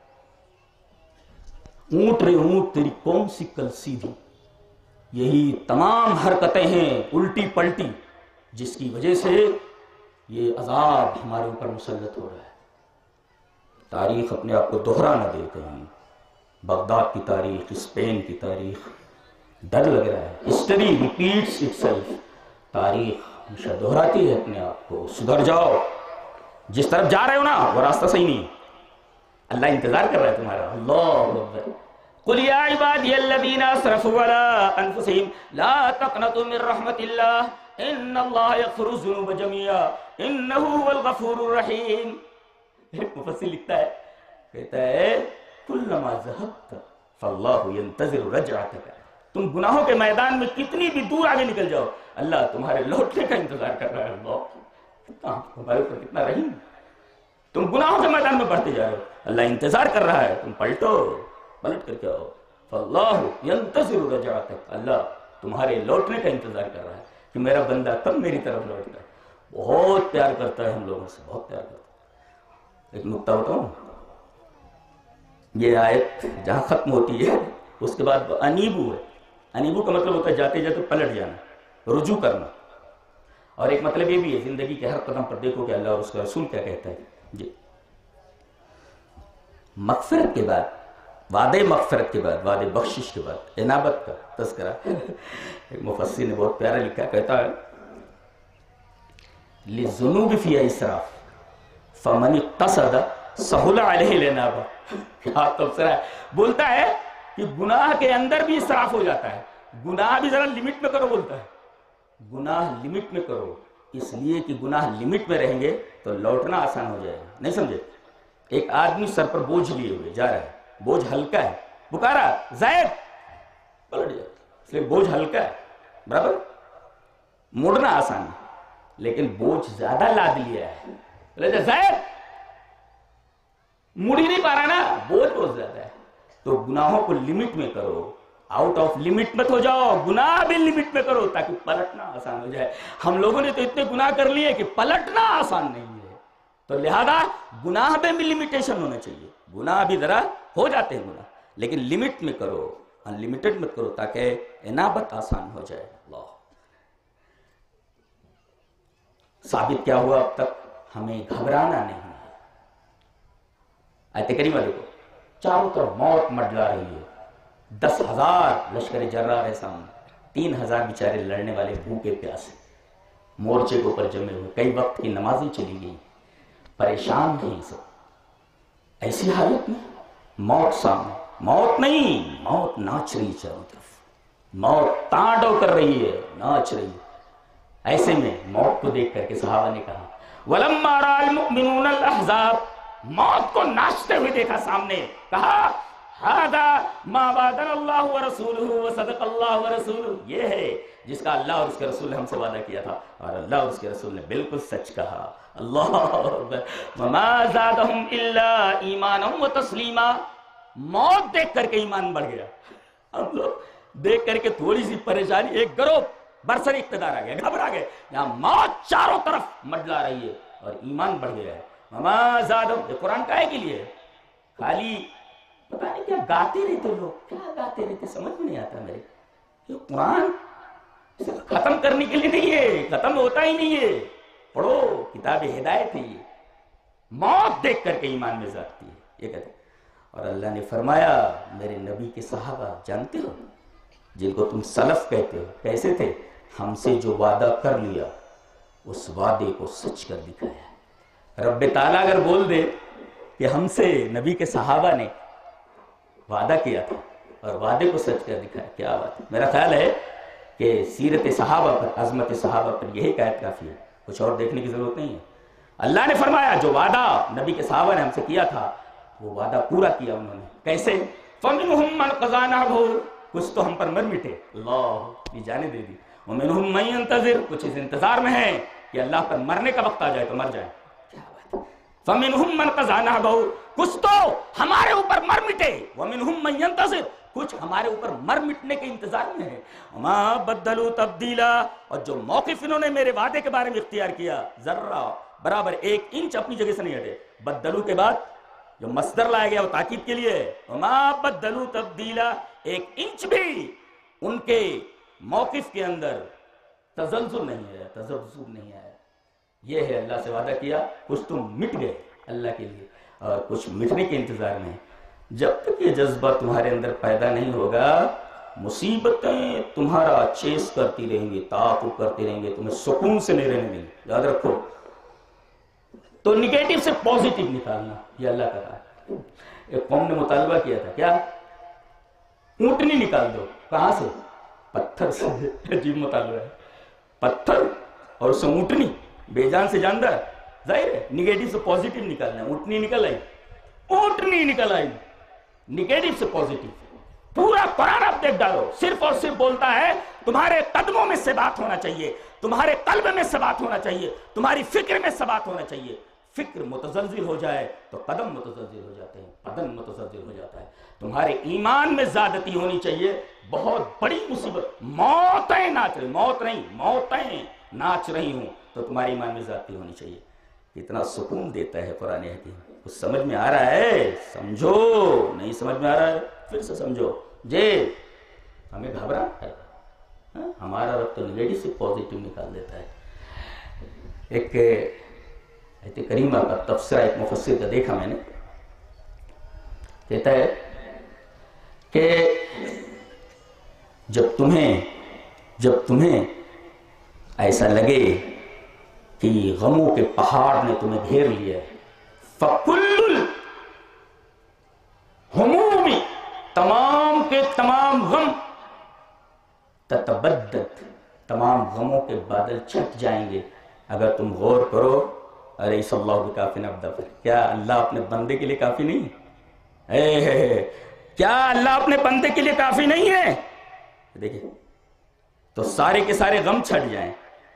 اونٹ رے اونٹ تیری کون سی کل سیدھی، یہی تمام حرکتیں ہیں الٹی پلٹی جس کی وجہ سے یہ عذاب ہمارے اوپر مسلط ہو رہا ہے۔ تاریخ اپنے آپ کو دوہرا نہ دے کہیں، بغداد کی تاریخ، اسپین کی تاریخ، ڈر لگ رہا ہے۔ ہسٹری ریپیٹس اٹ سیلف، تاریخ ہمیشہ دہراتی ہے اپنے آپ کو۔ سدھر جاؤ، جس طرف جا رہے ہو نا وہ راستہ صحیح نہیں، اللہ انتظار کر رہا ہے تمہارا۔ اللہ اکبر۔ قل یا عبادی الذین اسرفوا علی انفسہم لا تقنطوا من رحمت اللہ ان اللہ یغفر الذنوب جميعا انہ هو الغفور الرحیم۔ ایک مفسر لکھتا ہے، کہتا ہے کلما ذہبت فاللہ ینتظر رجعتک، تم گناہوں کے میدان میں کتنی بھی دور آگے نکل جاؤ اللہ تمہارے لوٹنے کا انتظار کر رہا ہے۔ اللہ تمہارے اوپر کتنا رحیم، تم گناہوں کے میدان میں بڑھتے جا رہے ہو، اللہ انتظار کر رہا ہے تم پلٹو، پلٹ کر کے آؤ۔ فاللہ ینتظر رجعتک، اللہ تمہارے لوٹنے کا انتظار کر رہا ہے کہ میرا بندہ تب میری طرف لوٹتا ہے۔ بہت پیار کرتا ہے ہم لوگوں سے، بہت پیار کرتا ہے۔ ایک نکتہ بتاؤں، یہ آیت جہاں ختم ہوتی ہے اس کے بعد انیبو ہے۔ انیبو کا مطلب ہوتا ہے جاتے جاتے پلٹ جانا، رجوع کرنا، اور ایک مطلب یہ بھی ہے زندگی کے ہر قدم پر دیکھو کہ اللہ اور اس کا رسول کیا کہتا ہے۔ جی مغفرت کے بعد، وعدے مغفرت کے بعد، وعدے بخشش کے بعد انابت کا تذکرہ ایک مفسر نے بہت پیارا لکھا، کہتا ہے لِلذُّنُوبِ فِيهَا إِسْرَافٌ فَمَنِ اقْتَصَدَ سَهُلَ عَلَيْهِ الْإِنَابَةُ۔ کیا تبصرہ ہے، بولتا ہے کہ گناہ کے اندر بھی اسراف ہو جاتا ہے، گناہ بھی ذرا لمٹ میں کرو، بولتا ہے گناہ لمٹ میں کرو، اس لیے کہ گناہ لمٹ میں رہیں گے تو لوٹنا آسان ہو جائے گا۔ نہیں سمجھے؟ ایک آدمی سر پر بوجھ لیے ہوئے جا رہا ہے، بوجھ ہلکا ہے، پکارا زید، پلٹ جائے، اس لیے بوجھ ہلکا ہے، برابر مڑنا آسان ہے، لیکن بوجھ زیادہ لاد لیا ہے، زید مڑ ہی نہیں پا رہا نا، بوجھ بہت زیادہ ہے۔ تو گناہوں کو لمٹ میں کرو، آؤٹ آف لمٹ مت ہو جاؤ، گناہ بھی لمٹ میں کرو تاکہ پلٹنا آسان ہو جائے۔ ہم لوگوں نے تو اتنے گناہ کر لیے کہ پلٹنا آسان نہیں ہے، تو لہذا گناہ میں بھی لمیٹیشن ہونا چاہیے۔ گناہ بھی ذرا ہو جاتے ہیں گناہ، لیکن لمٹ میں کرو، ان لمیٹڈ مت کرو تاکہ انابت آسان ہو جائے۔ اللہ ثابت کیا ہوا اب تک؟ ہمیں گھبرانا نہیں ہے۔ آیت کریمہ دیکھو، چاروں طرف موت مڈلا رہی ہے، دس ہزار لشکر جرار ہے سامنے، تین ہزار بیچارے لڑنے والے بھوکے پیاسے مورچے کے اوپر جمے ہوئے، کئی وقت کی نمازیں چلی گئی، پریشان ہیں سب۔ ایسی حالت میں موت سامنے، موت نہیں، موت ناچ رہی چاروں طرف، موت تانڈو کر رہی ہے، ناچ رہی ہے۔ ایسے میں موت کو دیکھ کر کے صحابہ نے کہا وَلَمَّا رَأَى الْمُؤْمِنُونَ الْأَحْزَابَ، موت کو ناچتے ہوئے دیکھا سامنے، کہا هَذَا مَا وَعَدَنَا اللَّهُ وَرَسُولُهُ وَصَدَقَ اللَّهُ وَرَسُولُهُ، یہ ہے جس کا اللہ اور اس کے رسول نے ہم سے وعدہ کیا تھا، اور اللہ اور اس کے رسول نے بالکل سچ کہا۔ اللہ اکبر۔ وَمَا زَادَهُمْ إِلَّا إِيمَانًا وَتَسْلِيمًا، موت دیکھ کر کے ایمان بڑھ گیا۔ ہم لوگ دیکھ کر کے تھوڑی سی پریشانی، ایک گروہ برسر اقتدار آ گیا، گھبرا گئے، یہاں موت چاروں طرف مڈلا رہی ہے اور ایمان بڑھ گیا ہے۔ وَمَا زَادَهُمْ، یہ قرآن کا ہے کے لیے خالی پتہ نہیں کیا گاتے رہتے لوگ، کیا گاتے رہتے سمجھ میں نہیں آتا میرے۔ یہ قرآن ختم کرنے کے لیے نہیں ہے، ختم ہوتا ہی نہیں ہے، پڑھو، کتاب ہدایت ہے یہ۔ موت دیکھ کر کے ایمان میں ذاتی ہے، یہ کہتے ہیں۔ اور اللہ نے فرمایا میرے نبی کے صحابہ جانتے ہو جن کو تم سلف کہتے ہو کیسے تھے؟ ہم سے جو وعدہ کر لیا اس وعدے کو سچ کر دکھایا۔ رب تعالیٰ اگر بول دے کہ ہم سے نبی کے صحابہ نے وعدہ کیا تھا اور وعدے کو سچ کر دکھایا، کیا بات ہے۔ میرا خیال ہے کہ سیرت صحابہ پر، عظمت صحابہ پر یہی قید کافی ہے، کچھ اور دیکھنے کی ضرورت نہیں ہے۔ اللہ نے فرمایا جو وعدہ نبی کے صحابہ نے ہم سے کیا تھا وہ وعدہ پورا کیا انہوں نے۔ کیسے؟ فَمِنْهُمْ مَنْ قَضَىٰ نَحْبَهُ، کچھ تو ہم پر مر مٹے، اللہ یہ جانے دے دی۔ وَمِنْهُمْ مَنْ يَنْتَظِرُ، کچھ اس انتظار میں ہیں کہ اللہ پر مرنے کا وقت آ جائے تو مر جائے۔ فَمِنْهُمْ مَنْ قَضَىٰ نَحْبَهُ، کچھ تو ہمارے اوپر مر مٹے، وَمِنْهُمْ مَنْ يَنْتَظِرُ، کچھ ہمارے اوپر مر مٹنے کے انتظار میں ہے۔ وَمَا بَدَّلُوا تَبْدِيلًا، اور جو موقف انہوں نے میرے وعدے کے بارے میں اختیار کیا، ذرہ برابر ایک انچ اپنی جگہ سے نہیں ہٹے۔ بدلو کے بعد جو مصدر لایا گیا وہ تاکید کے لیے ہے۔ وَمَا بَدَّلُوا تَبْدِيلًا، ایک انچ بھی ان کے موقف کے اندر تزلزل نہیں ہے، تزلزل نہیں ہے۔ یہ ہے اللہ سے وعدہ کیا، کچھ تم مٹ گئے اللہ کے لیے اور کچھ مٹنے کے انتظار میں۔ جب تک یہ جذبہ تمہارے اندر پیدا نہیں ہوگا، مصیبتیں تمہارا چیس کرتی رہیں گی، تعاقب کرتی رہیں گی، تمہیں سکون سے نہیں رہنے دیں گے۔ یاد رکھو، تو نگیٹو سے پوزیٹو نکالنا یہ اللہ کا ہے۔ ایک قوم نے مطالبہ کیا تھا، کیا؟ اونٹنی نکال دو۔ کہاں سے؟ پتھر سے۔ عجیب مطالبہ ہے، پتھر اور اس سے اونٹنی، بے جان سے جاندار۔ ظاہر ہے نگیٹو سے پوزیٹو نکالنا ہے۔ اونٹنی نکل آئی، اونٹنی نکل آئی، نگیٹو سے پوزیٹو۔ پورا قرآن آپ دیکھ ڈالو، صرف اور صرف بولتا ہے تمہارے قدموں میں ثبات ہونا چاہیے، تمہارے قلب میں ثبات ہونا چاہیے، تمہاری فکر میں ثبات ہونا چاہیے۔ فکر متزلزل ہو جائے تو قدم متزلزل ہو جاتے ہیں، قدم متزلزل ہو جاتا ہے۔ تمہارے ایمان میں زیادتی ہونی چاہیے، بہت بڑی مصیبت، موتیں ناچ رہی، موت نہیں، موتیں ناچ رہی ہوں تو تمہارے ایمان میں زیادتی ہونی چاہیے۔ کتنا سکون دیتا ہے قرآن حکیم۔ کچھ سمجھ میں آ رہا ہے سمجھو، نہیں سمجھ میں آ رہا ہے پھر سے سمجھو۔ جی ہمیں گھبرا ہے، ہمارا رب تو نگیٹو سے پوزیٹو نکال دیتا ہے۔ ایک آیت کریمہ کا تفسیرہ ایک مفسر کا دیکھا میں نے، کہتا ہے کہ جب تمہیں جب تمہیں ایسا لگے کہ غموں کے پہاڑ نے تمہیں گھیر لیا ہے، فَكُلُّ الْهُمُومِ، تمام کے تمام غم، تتبدد، تمام غموں کے بادل چھٹ جائیں گے اگر تم غور کرو۔ الیس اللہ بکافٍ عبدہ، کیا اللہ اپنے بندے کے لیے کافی نہیں ہے؟ اے اے اے کیا اللہ اپنے بندے کے لیے کافی نہیں ہے؟ دیکھیں تو سارے کے سارے غم چھٹ جائیں۔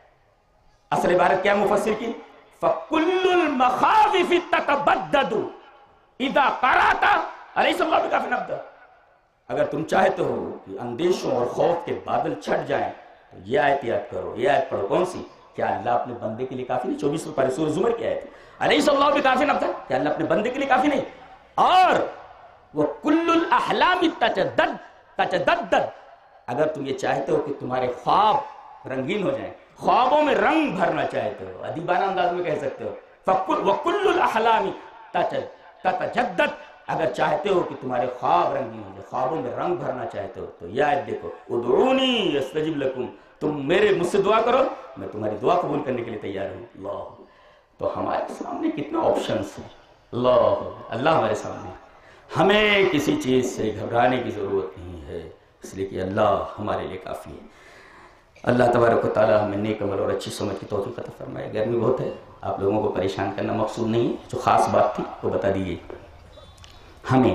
اصل عبارت کیا مفسر کی؟ فَكُلُّ الْمَخَاوِفِ تَتَبَدَّدُ اِذَا قَرَأْتَ الیس اللہ بکافٍ عبدہ۔ اگر تم چاہتے ہو کہ اندیشوں اور خوف کے بادل چھٹ جائیں تو یہ آیت یاد کرو، یہ آیت پڑھو۔ کون سی؟ کیا اللہ اپنے بندے کے لیے کافی نہیں؟ چوبیسویں پارے سورہ زمر کی آیت ہے، الیس اللہ بکافٍ عبدہ، کیا اللہ اپنے بندے کے لیے کافی نہیں؟ اور وَكُلُّ الْأَحْلَامِ تَتَجَدَّدُ تَتَجَدَّدُ، اگر تم یہ چاہتے ہو کہ تمہارے خواب رنگین ہو جائیں، خوابوں میں رنگ بھرنا چاہتے ہو، ادیبانہ انداز میں کہہ سکتے ہو، وَكُلُّ الْأَحْلَامِ تَتَجَدَّدُ، اگر چاہتے ہو کہ تمہارے خواب رنگین ہو جائے، خوابوں میں رنگ بھرنا چاہتے ہو تو یہ آیت دیکھو، ادعونی استجب لکم، تم میرے مجھ سے دعا کرو میں تمہاری دعا قبول کرنے کے لیے تیار ہوں۔ اللہ، تو ہمارے سامنے کتنا آپشنز ہیں، اللہ اللہ ہمارے سامنے، ہمیں کسی چیز سے گھبرانے کی ضرورت نہیں ہے، اس لیے کہ اللہ ہمارے لیے کافی ہے۔ اللہ تبارک و تعالی ہمیں نیک عمل اور اچھی سمجھ کی توفیق عطا فرمائے۔ گرمی بہت ہے، آپ لوگوں کو پریشان کرنا مقصود نہیں ہے، جو خاص بات تھی وہ بتا دیجیے۔ ہمیں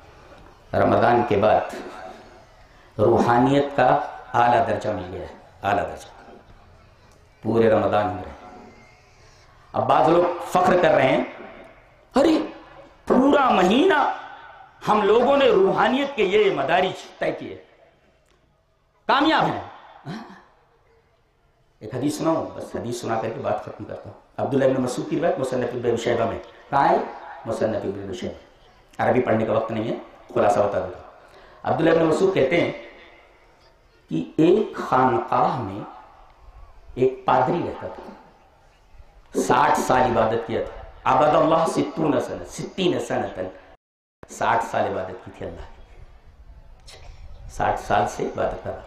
رمضان کے بعد روحانیت کا اعلیٰ درجہ مل گیا ہے، اعلیٰ درجہ پورے رمضان میں رہے۔ اب بعض لوگ فخر کر رہے ہیں، ارے پورا مہینہ ہم لوگوں نے روحانیت کے یہ مدارج طے کیے، کامیاب ہیں۔ ایک حدیث سناؤں، بس حدیث سنا کر کے بات ختم کرتا ہوں۔ عبداللہ ابن مسعود کی روایت مصنف ابن شیبہ میں، کہاں ہے؟ مصنف ابن شیبہ۔ عربی پڑھنے کا وقت نہیں ہے، خلاصہ بتا دیتا ہوں۔ عبداللہ ابن مسعود کہتے ہیں کہ ایک خانقاہ میں ایک پادری رہتا تھا، ساٹھ سال عبادت کیا تھا، عبد اللہ ستون سنہ ستین سنتن، ساٹھ سال عبادت کی تھی اللہ کی، ساٹھ سال سے عبادت کر رہا۔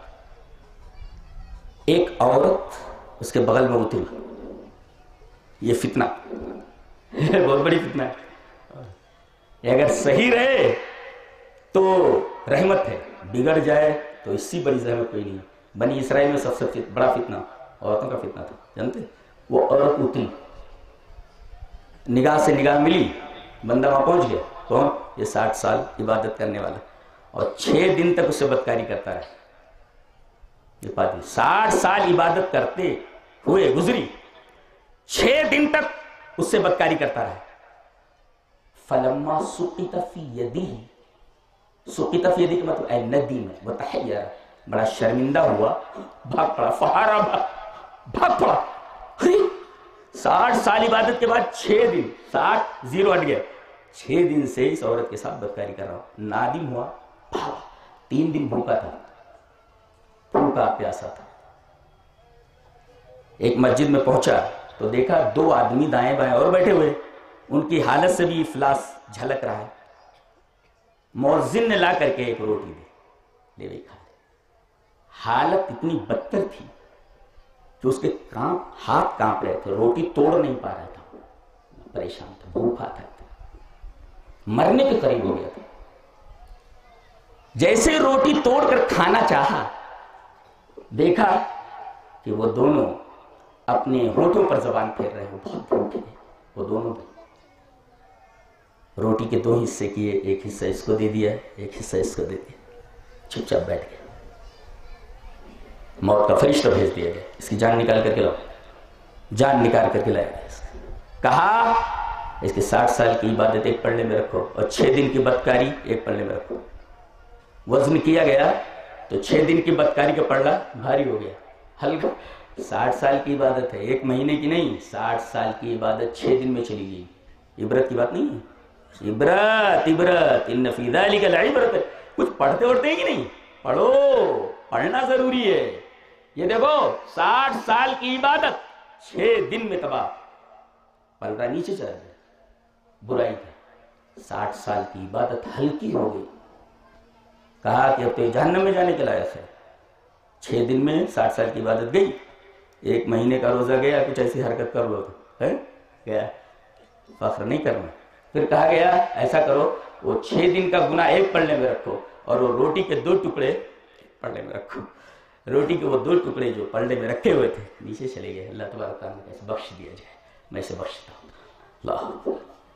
ایک عورت اس کے بغل میں اتری، یہ فتنہ بہت بڑی فتنہ ہے، اگر صحیح رہے تو رحمت ہے، بگڑ جائے تو اس سے بڑی زحمت کوئی نہیں۔ بنی اسرائیل میں سب سے بڑا فتنہ عورتوں کا فتنہ تھا، جانتے؟ وہ عورت اتری، نگاہ سے نگاہ ملی، بندہ وہاں پہنچ گیا، کون؟ یہ ساٹھ سال عبادت کرنے والا، اور چھ دن تک اس سے بدکاری کرتا رہا۔ یہ پادری ساٹھ سال عبادت کرتے ہوئے گزری، چھ دن تک اس سے بدکاری کرتا رہا۔ فلما سقط فی یدی، سقط فی یدی کا مطلب اے ندی میں وتحیر، بڑا شرمندہ ہوا، بھاگ پڑا، فہارا بھاگ پڑا۔ ساٹھ سال عبادت کے بعد چھ دن، ساٹھ زیرو ہٹ گیا، چھ دن سے اس عورت کے ساتھ بدکاری کر رہا ہوں، نادم ہوا، بھاگا۔ تین دن بھوکا تھا، بھوکا پیاسا تھا۔ ایک مسجد میں پہنچا تو دیکھا دو آدمی دائیں بائیں اور بیٹھے ہوئے، ان کی حالت سے بھی افلاس جھلک رہا ہے۔ مؤذن نے لا کر کے ایک روٹی دی، لے بھائی کھا لے۔ حالت اتنی بدتر تھی کہ اس کے کانپ ہاتھ کانپ رہے تھے، روٹی توڑ نہیں پا رہا تھا، پریشان تھا، بھوکا تھا، مرنے کے قریب ہو گیا تھا۔ جیسے روٹی توڑ کر کھانا چاہا، دیکھا کہ وہ دونوں اپنے ہونٹوں پر زبان پھیر رہے ہیں، وہ بہت بھوکے ہیں وہ دونوں بھی۔ روٹی کے دو حصے کیے، ایک حصہ اس کو دے دیا، ایک حصہ اس کو دے دیا، چپ چاپ بیٹھ گئے۔ موت کا فرشتہ بھیج دیا گیا، اس کی جان نکال کر کے لاؤ، جان نکال کر کے لایا گیا۔ کہا اس کے ساٹھ سال کی عبادت ایک پلڑے میں رکھو اور چھ دن کی بدکاری ایک پلڑے میں رکھو۔ وزن کیا گیا تو چھ دن کی بدکاری کا پلڑا بھاری ہو گیا، ہلکا۔ ساٹھ سال کی عبادت ہے، ایک مہینے کی نہیں، ساٹھ سال کی عبادت چھ دن میں چلی گئی۔ عبرت کی بات نہیں ہے، عبرت عبرت ان فی ذلک لعبرۃ۔ کچھ پڑھتے اڑتے ہیں کہ نہیں؟ پڑھو، پڑھنا ضروری ہے۔ یہ دیکھو ساٹھ سال کی عبادت چھ دن میں تباہ، پلڑا نیچے چلا گیا، برائی کا۔ ساٹھ سال کی عبادت ہلکی ہو گئی، کہا کہ اب تو جہنم میں جانے کے لائق ہے۔ چھ دن میں ساٹھ سال کی عبادت گئی، ایک مہینے کا روزہ گیا، کچھ ایسی حرکت کر لو تو گیا، فخر نہیں کرنا۔ پھر کہا گیا ایسا کرو، وہ چھ دن کا گناہ ایک پلڑے میں رکھو اور وہ روٹی کے دو ٹکڑے پلڑے میں رکھو۔ روٹی کے وہ دو ٹکڑے جو پلڑے میں رکھے ہوئے تھے نیچے چلے گئے۔ اللہ تبارک تعالیٰ نے کیسے بخش دیا جائے، میں اسے بخشتا ہوں۔ اللہ،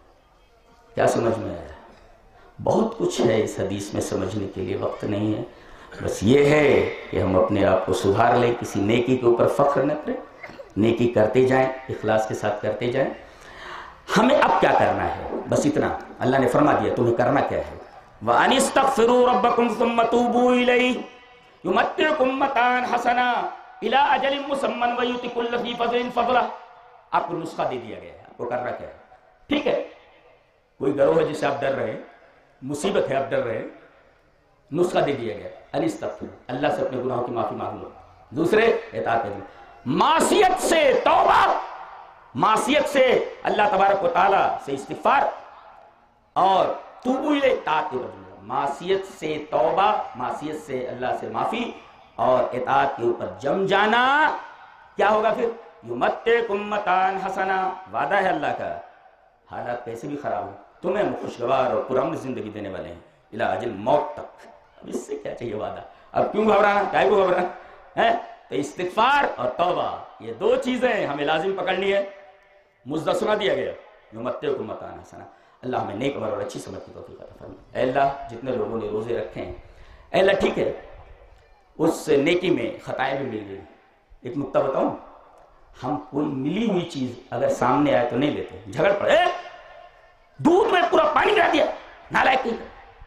کیا سمجھ میں آیا؟ بہت کچھ ہے اس حدیث میں سمجھنے کے لیے، وقت نہیں ہے۔ بس یہ ہے کہ ہم اپنے آپ کو سدھار لیں، کسی نیکی کے اوپر فخر نہ کریں، نیکی کرتے جائیں، اخلاص کے ساتھ کرتے جائیں۔ ہمیں اب کیا کرنا ہے؟ بس اتنا اللہ نے فرما دیا، تمہیں کرنا کیا ہے؟ وَأَنِ اسْتَغْفِرُوا رَبَّكُمْ ثُمَّ تُوبُوا إِلَيْهِ يُمَتِّعْكُمْ مَتَاعًا حَسَنًا إِلَىٰ أَجَلٍ مُّسَمًّى وَيُؤْتِ كُلَّ ذِي فَضْلٍ فَضْلَهُ۔ آپ کو نسخہ دے دیا گیا ہے، آپ کو کرنا کیا ہے؟ ٹھیک ہے، کوئی گروہ ہے جس سے آپ ڈر رہے ہیں، مصیبت ہے آپ ڈر رہے ہیں، نسخہ دے دیا گیا، ان استغفر، اللہ سے اپنے گناہوں کی معافی مانگ لو۔ دوسرے اطاعت کرو، معصیت سے توبہ، معصیت سے اللہ تبارک و تعالیٰ سے استغفار، اور توبوا الیہ، اطاعت کے بدلے معصیت سے توبہ، معصیت سے اللہ سے معافی اور اطاعت کے اوپر جم جانا۔ کیا ہوگا پھر؟ یمتعکم متاعا حسنا، وعدہ ہے اللہ کا، حالات کیسے بھی خراب ہو تمہیں ہم خوشگوار اور پرامن زندگی دینے والے ہیں، الی اجل موت تک۔ اب اس سے کیا چاہیے وعدہ؟ اب کیوں گھبرانا، کیا کو گھبرانا ہے؟ تو استغفار اور توبہ، یہ دو چیزیں ہمیں لازم پکڑنی ہے۔ مزدہ سنا دیا گیا، یمتعکم متاعا حسنا۔ اللہ ہمیں نیک عمل اور اچھی سمجھ کی توفیق عطا فرمائے۔ اے اللہ، جتنے لوگوں نے روزے رکھے ہیں، اے اللہ ٹھیک ہے اس نیکی میں خطائیں بھی مل گئی۔ ایک نکتہ بتاؤں، ہم کوئی ملی ہوئی چیز اگر سامنے آئے تو نہیں لیتے، جھگڑ پڑے، دودھ میں پورا پانی گرا دیا، نالائق نہیں۔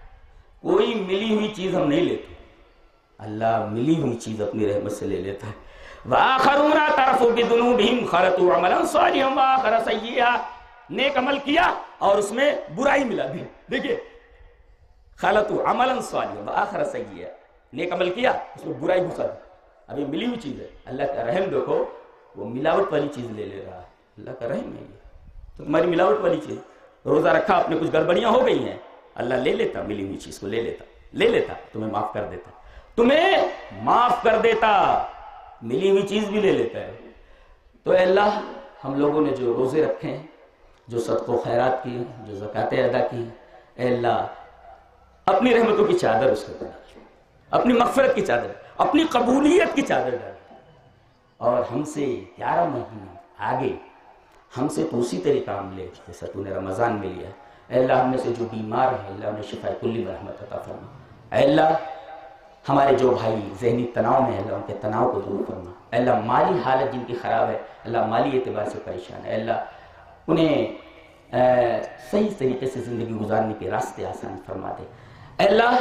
کوئی ملی ہوئی چیز ہم نہیں لیتے، اللہ ملی ہوئی چیز اپنی رحمت سے لے لیتا ہے۔ وآخرون اعترفوا بذنوبہم خلطوا عملا صالحا وآخر سیئا، نیک عمل کیا اور اس میں برائی ملا دی۔ دیکھیے، خلطوا عملا صالحا وآخر سیئا، نیک عمل کیا اس میں برائی گھسا دی۔ اب یہ ملی ہوئی چیز ہے، اللہ کا رحم دیکھو، وہ ملاوٹ والی چیز لے لے رہا ہے، اللہ کا رحم ہے یہ تو تمہاری ملاوٹ والی چیز۔ روزہ رکھا، اپنے کچھ گڑبڑیاں ہو گئی ہیں، اللہ لے لیتا، ملی ہوئی چیز کو لے لیتا لے لیتا تمہیں معاف کر دیتا، تمہیں معاف کر دیتا، ملی ہوئی چیز بھی لے لیتا ہے۔ تو اے اللہ، ہم لوگوں نے جو روزے رکھے ہیں، جو صدق و خیرات کی، جو زکاتیں ادا کی، اے اللہ اپنی رحمتوں کی چادر اس کے اوپر ڈال، اپنی مغفرت کی چادر، اپنی قبولیت کی چادر ڈال، اور ہم سے گیارہ مہینے آگے ہم سے تو اسی طرح کام لے جیسا تو نے رمضان میں لیا۔ اے اللہ ہم میں سے جو بیمار ہے اللہ انہیں شفاء کلی برحمت عطا فرما۔ اے اللہ ہمارے جو بھائی ذہنی تناؤ میں ہے اللہ ان کے تناؤ کو دور فرما۔ اے اللہ مالی حالت جن کی خراب ہے اللہ مالی اعتبار سے پریشان ہے، اے اللہ انہیں صحیح طریقے سے زندگی گزارنے کے راستے آسان فرما دے۔ اے اللہ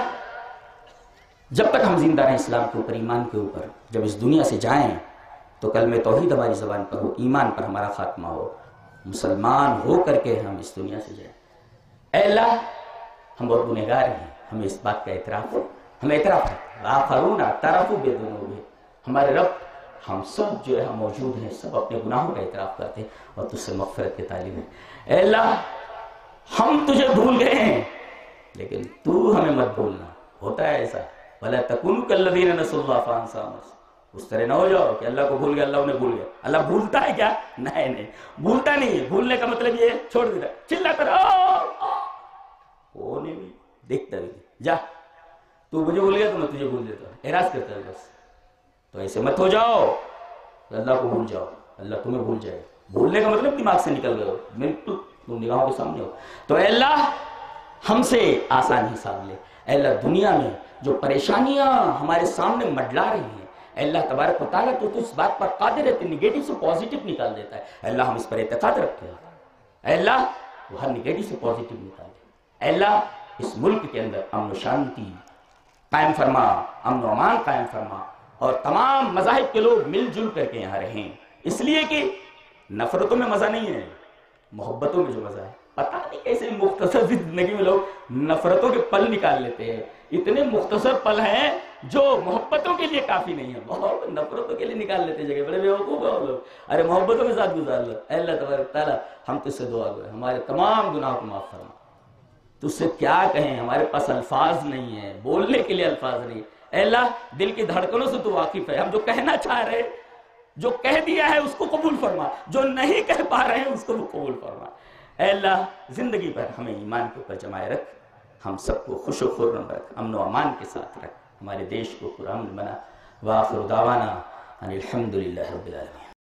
جب تک ہم زندہ رہیں اسلام کے اوپر، ایمان کے اوپر، جب اس دنیا سے جائیں تو کلمہ توحید ہماری زبان پر ہو، ایمان پر ہمارا خاتمہ ہو، مسلمان ہو کر کے ہم اس دنیا سے جائیں۔ اے اللہ ہم بہت گنہگار ہیں، ہمیں اس بات کا اعتراف ہے، ہمیں اعتراف ہے غافرون اعترفوا بذنوبہم، ہمارے رب ہم سب جو ہے ہم موجود ہیں، سب اپنے گناہوں کا اعتراف کرتے ہیں اور تجھ سے مغفرت کے طالب ہیں۔ اے اللہ ہم تجھے بھول گئے ہیں لیکن تو ہمیں مت بھولنا، ہوتا ہے ایسا، وَلَا تَكُونُوا كَالَّذِينَ نَسُوا اللَّهَ فَأَنسَاهُمْ، اس طرح نہ ہو جاؤ کہ اللہ کو بھول گیا، اللہ انہیں بھول گیا۔ اللہ بھولتا ہے کیا؟ نہیں نہیں بھولتا نہیں ہے، بھولنے کا مطلب یہ چھوڑ دیتا ہے، چلاتا رہا وہ نہیں بھی دیکھتا بھی جا، تو مجھے بھول گیا تو میں تجھے بھول دیتا ہوں، اعراض کرتا ہے بس۔ تو ایسے مت ہو جاؤ کہ اللہ کو بھول جاؤ، اللہ تمہیں بھول جائے۔ بھولنے کا مطلب دماغ سے نکل گئے ہو، بالکل تم نگاہوں کے سامنے ہو۔ تو اے اللہ ہم سے آسان حساب لے۔ اے اللہ دنیا میں جو پریشانیاں ہمارے سامنے مڈلا رہی ہیں، اے اللہ تبارک و تعالیٰ تو اس بات پر قادر ہے، نگیٹو سے پازیٹیو نکال دیتا ہے۔ اے اللہ ہم اس پر اعتقاد رکھتے ہیں، اے اللہ وہ ہر نگیٹو سے پازیٹیو نکال دے۔ اے اللہ اس ملک کے اندر امن و شانتی قائم فرما، امن و امان قائم فرما، اور تمام مذاہب کے لوگ مل جل کر کے یہاں رہیں، اس لیے کہ نفرتوں میں مزہ نہیں ہے، محبتوں میں جو مزہ ہے۔ پتہ نہیں کیسے مختصر زندگی میں لوگ نفرتوں کے پل نکال لیتے ہیں، اتنے مختصر پل ہیں جو محبتوں کے لیے کافی نہیں ہے، بہت نفرتوں کے لیے نکال لیتے جگہ، بڑے بیوقوف ہیں وہ لوگ، ارے محبتوں کے ساتھ گزار لو۔ اے اللہ تبارک تعالیٰ ہم تجھ سے دعا کریں ہمارے تمام گناہوں کو معاف فرما۔ تجھ سے کیا کہیں، ہمارے پاس الفاظ نہیں ہیں، بولنے کے لیے الفاظ نہیں۔ اے اللہ دل کی دھڑکنوں سے تو واقف ہے، ہم جو کہنا چاہ رہے جو کہہ دیا ہے اس کو قبول فرما، جو نہیں کہہ پا رہے ہیں اس کو بھی قبول فرما۔ اے اللہ زندگی پر ہمیں ایمان کے اوپر جمائے رکھ، ہم سب کو خوش و خرم رکھ، امن و امان کے ساتھ رکھ، ہمارے دیش کو پرامن بنا۔ وآخر دعوانا ان الحمدللہ رب العالمین۔